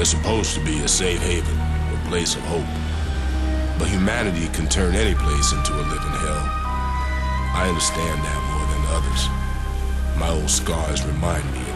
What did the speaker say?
They're supposed to be a safe haven, a place of hope. But humanity can turn any place into a living hell. I understand that more than others. My old scars remind me